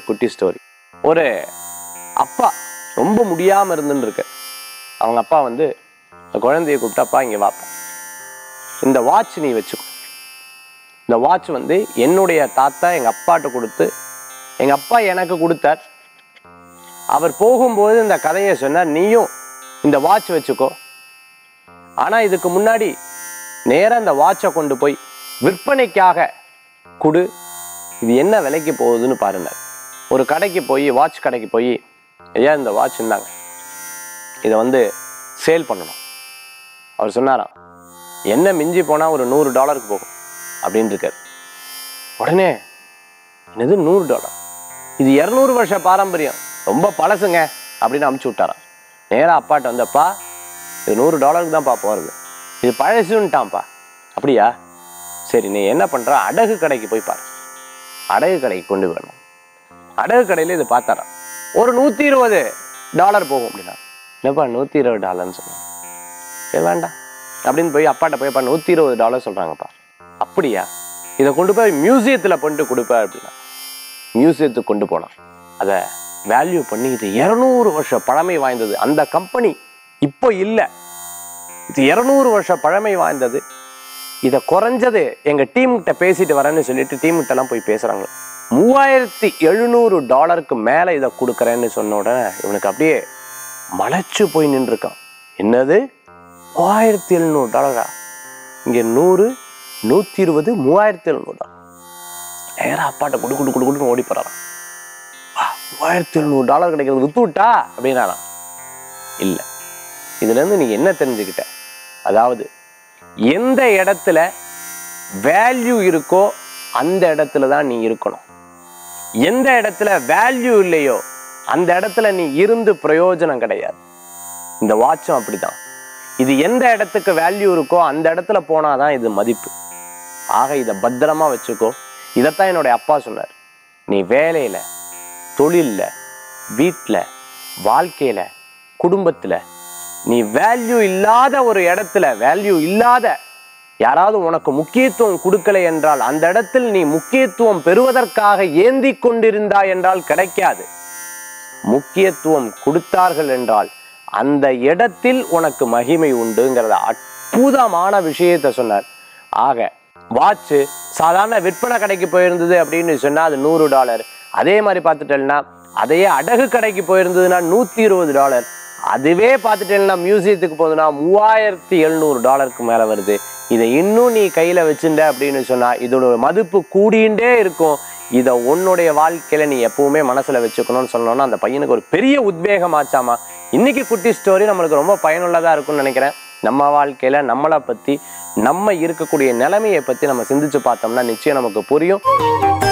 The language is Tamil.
குட்டி ஸ்டோரி. ஒரு அப்பா ரொம்ப முடியாமல் இருந்துன்னு இருக்கு. அவங்க அப்பா வந்து குழந்தைய கூப்பிட்டு, அப்பா இங்கே வாப்பா, இந்த வாட்ச் நீ வச்சுக்கோ. இந்த வாட்ச் வந்து என்னுடைய தாத்தா எங்கள் அப்பாட்ட கொடுத்து எங்கள் அப்பா எனக்கு கொடுத்தார். அவர் போகும்போது இந்த கதையை சொன்னார், நீயும் இந்த வாட்ச் வச்சுக்கோ. ஆனால் இதுக்கு முன்னாடி நேராக இந்த வாட்சை கொண்டு போய் விற்பனைக்காக கொடு, இது என்ன விலைக்கு போகுதுன்னு பாருங்க. ஒரு கடைக்கு போய், வாட்ச் கடைக்கு போய், ஐயா இந்த வாட்ச் இருந்தாங்க, இதை வந்து சேல் பண்ணணும். அவர் சொன்னாராம், என்ன மிஞ்சி போனால் ஒரு $100 போகும் அப்படின்னு இருக்கார். உடனே என்னது $100? இது 200 வருஷ பாரம்பரியம், ரொம்ப பழசுங்க அப்படின்னு அமுச்சு விட்டாராம். நேராக அப்பாட்ட வந்தப்பா, இது $100 தான்ப்பா போகிறது, இது பழசுன்ட்டான்ப்பா. அப்படியா, சரி நீ என்ன பண்ணுற, அடகு கடைக்கு போய் பாரு. அடகு கடைக்கு கொண்டு வரணும். அடகு கடையில் இது பார்த்தாராம், ஒரு $120 போகும் அப்படின்னா. என்னப்பா $120 சொன்னாங்க. சரி வேண்டாம் அப்படின்னு போய் அப்பாட்ட போய், அப்பா $120 சொல்கிறாங்கப்பா. அப்படியா, இதை கொண்டு போய் மியூசியத்தில் பண்ணிட்டு கொடுப்பேன் அப்படின்னா. மியூசியத்துக்கு கொண்டு போனான். அதை வேல்யூ பண்ணி, இது 200 வருஷ பழமை வாய்ந்தது. அந்த கம்பெனி இப்போ இல்லை, இது 200 வருஷ பழமை வாய்ந்தது. இதை குறைஞ்சது எங்கள் டீம்கிட்ட பேசிட்டு வரேன்னு சொல்லிட்டு டீம்கிட்டலாம் போய் பேசுகிறாங்க. $3700 மேலே இதை கொடுக்குறேன்னு சொன்ன உடனே இவனுக்கு அப்படியே மலைச்சு போய் நின்றுருக்கான். என்னது $3700? இங்கே 100, 120, $3700. நேராக அப்பாட்ட கொடுன்னு ஓடி போறாராம். $3700 கிடைக்கிறது வித்து விட்டா அப்படின்னாராம். இல்லை, இதுலேருந்து நீ என்ன தெரிஞ்சுக்கிட்ட, அதாவது எந்த இடத்துல வேல்யூ இருக்கோ அந்த இடத்துல தான் நீ இருக்கணும். எந்த இடத்துல வேல்யூ இல்லையோ அந்த இடத்துல நீ இருந்து பிரயோஜனம் கிடையாது. இந்த வாட்சும் அப்படிதான். இது எந்த இடத்துக்கு வேல்யூ இருக்கோ அந்த இடத்துல போனாதான் இது மதிப்பு. ஆக இதை பத்திரமா வச்சுக்கோ. இதைத்தான் என்னுடைய அப்பா சொன்னார். நீ வேலையில, தொழில்ல, வீட்டில், வாழ்க்கையில, குடும்பத்தில் நீ வேல்யூ இல்லாத ஒரு இடத்துல, வேல்யூ இல்லாத யாராவது உனக்கு முக்கியத்துவம் கொடுக்கலை என்றால் அந்த இடத்தில் நீ முக்கியத்துவம் பெறுவதற்காக ஏந்தி கொண்டிருந்தாய் என்றால் கிடைக்காது. முக்கியத்துவம் கொடுத்தார்கள் என்றால் அந்த இடத்தில் உனக்கு மகிமை உண்டுங்கிறத அற்புதமான விஷயத்தை சொன்னார். ஆக வாட்சு சாதாரண விற்பனை கடைக்கு போயிருந்தது அப்படின்னு சொன்னா அது $100. அதே மாதிரி பார்த்துட்டேன்னா அதையே அடகு கடைக்கு போயிருந்ததுன்னா $120. அதுவே பார்த்துட்டேன்னா மியூசியத்துக்கு போகுதுன்னா $3700 மேலே வருது. இதை இன்னும் நீ கையில் வச்சுட்ட அப்படின்னு சொன்னால் இதோட மதிப்பு கூடிண்டே இருக்கும். இதை உன்னுடைய வாழ்க்கையில் நீ எப்பவுமே மனசில் வச்சுக்கணும்னு சொன்னோன்னா அந்த பையனுக்கு ஒரு பெரிய உத்வேகமாச்சாமா. இன்னைக்கு குட்டி ஸ்டோரி நம்மளுக்கு ரொம்ப பயனுள்ளதாக இருக்கும்னு நினைக்கிறேன். நம்ம வாழ்க்கையில் நம்மளை பற்றி, நம்ம இருக்கக்கூடிய நிலைமையை பற்றி நம்ம சிந்திச்சு பார்த்தோம்னா நிச்சயம் நமக்கு புரியும்.